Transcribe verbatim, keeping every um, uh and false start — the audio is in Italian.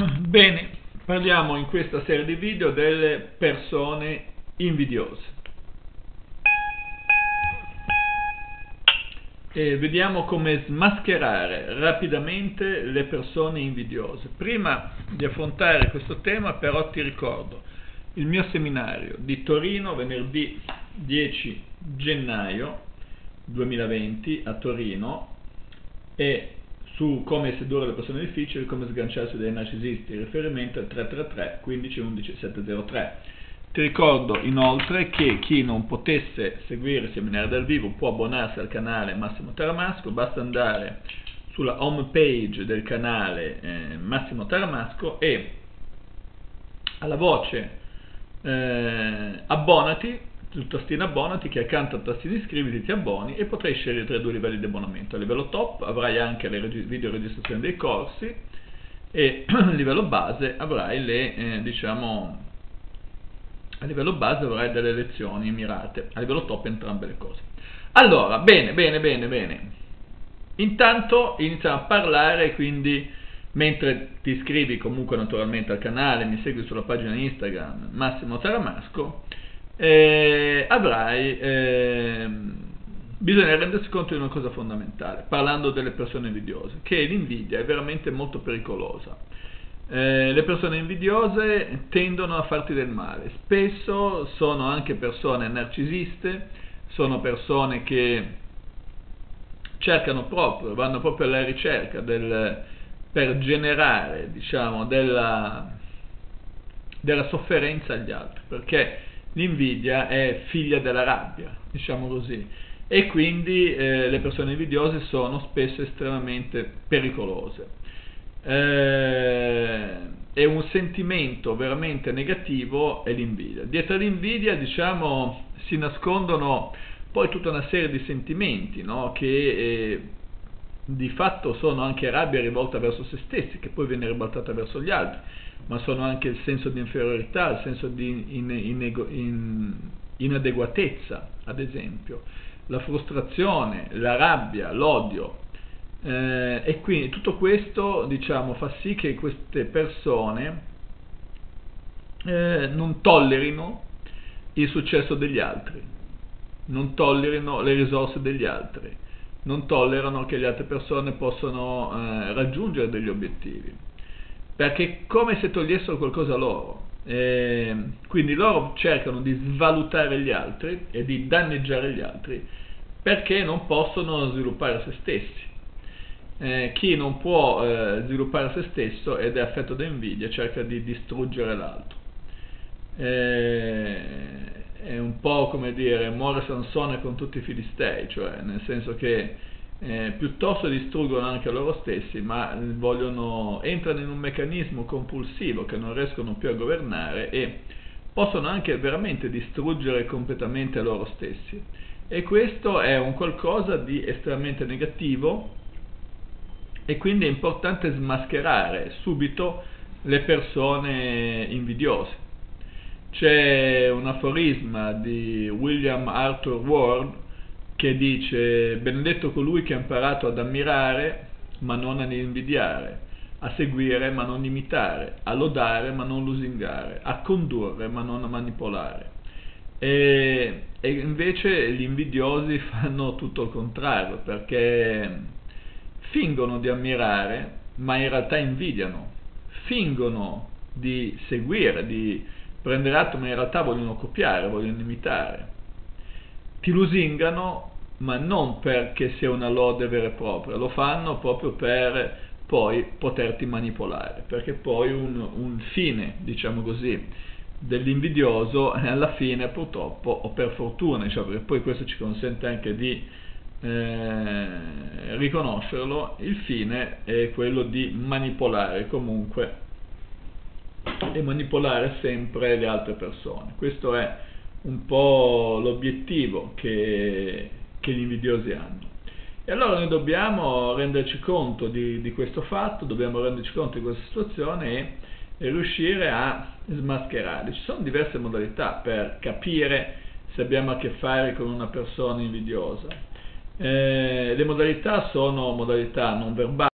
Bene, parliamo in questa serie di video delle persone invidiose. E vediamo come smascherare rapidamente le persone invidiose. Prima di affrontare questo tema, però, ti ricordo il mio seminario di Torino, venerdì dieci gennaio duemilaventi a Torino, e su come sedurre le persone difficili, come sganciarsi dai narcisisti, riferimento al tre tre tre quindici undici settecenttre. Ti ricordo inoltre che chi non potesse seguire il seminario dal vivo può abbonarsi al canale Massimo Taramasco. Basta andare sulla home page del canale eh, Massimo Taramasco e alla voce eh, abbonati, sul tastino abbonati, che accanto al tastino iscriviti ti abboni e potrai scegliere tra i due livelli di abbonamento. A livello top avrai anche le video registrazioni dei corsi e a livello base avrai le eh, diciamo a livello base avrai delle lezioni mirate. A livello top entrambe le cose. Allora, bene, bene, bene, bene. Intanto iniziamo a parlare, quindi mentre ti iscrivi comunque naturalmente al canale, mi segui sulla pagina Instagram Massimo Taramasco, eh, avrai eh, bisogna rendersi conto di una cosa fondamentale, parlando delle persone invidiose, che l'invidia è veramente molto pericolosa. Eh, le persone invidiose tendono a farti del male, spesso sono anche persone narcisiste, sono persone che cercano proprio, vanno proprio alla ricerca del, per generare, diciamo, della, della sofferenza agli altri, perché l'invidia è figlia della rabbia, diciamo così, e quindi eh, le persone invidiose sono spesso estremamente pericolose. Eh, è un sentimento veramente negativo, è l'invidia. Dietro l'invidia, diciamo, si nascondono poi tutta una serie di sentimenti, no? Che eh, di fatto sono anche rabbia rivolta verso se stessi, che poi viene ribaltata verso gli altri, ma sono anche il senso di inferiorità, il senso di in, in, in, inadeguatezza, ad esempio, la frustrazione, la rabbia, l'odio. Eh, e quindi tutto questo, diciamo, fa sì che queste persone eh, non tollerino il successo degli altri, non tollerino le risorse degli altri, non tollerano che le altre persone possano eh, raggiungere degli obiettivi, perché è come se togliessero qualcosa a loro. Eh, quindi loro cercano di svalutare gli altri e di danneggiare gli altri perché non possono sviluppare se stessi. Eh, chi non può eh, sviluppare se stesso ed è affetto da invidia cerca di distruggere l'altro. Eh, è un po' come dire muore Sansone con tutti i filistei, cioè nel senso che eh, piuttosto distruggono anche loro stessi, ma vogliono, entrano in un meccanismo compulsivo che non riescono più a governare e possono anche veramente distruggere completamente loro stessi, e questo è un qualcosa di estremamente negativo. E quindi è importante smascherare subito le persone invidiose. C'è un aforisma di William Arthur Ward che dice: benedetto colui che ha imparato ad ammirare ma non ad invidiare, a seguire ma non imitare, a lodare ma non lusingare, a condurre ma non a manipolare. E, e invece gli invidiosi fanno tutto il contrario, perché fingono di ammirare, ma in realtà invidiano, fingono di seguire, di prendere atto, ma in realtà vogliono copiare, vogliono imitare. Ti lusingano, ma non perché sia una lode vera e propria, lo fanno proprio per poi poterti manipolare, perché poi un, un fine, diciamo così, dell'invidioso alla fine, purtroppo, o per fortuna, cioè, perché poi questo ci consente anche di Eh, riconoscerlo, il fine è quello di manipolare comunque e manipolare sempre le altre persone. Questo è un po' l'obiettivo che, che gli invidiosi hanno, e allora noi dobbiamo renderci conto di, di questo fatto, dobbiamo renderci conto di questa situazione e, e riuscire a smascherarli. Ci sono diverse modalità per capire se abbiamo a che fare con una persona invidiosa. Eh, le modalità sono modalità non verbali.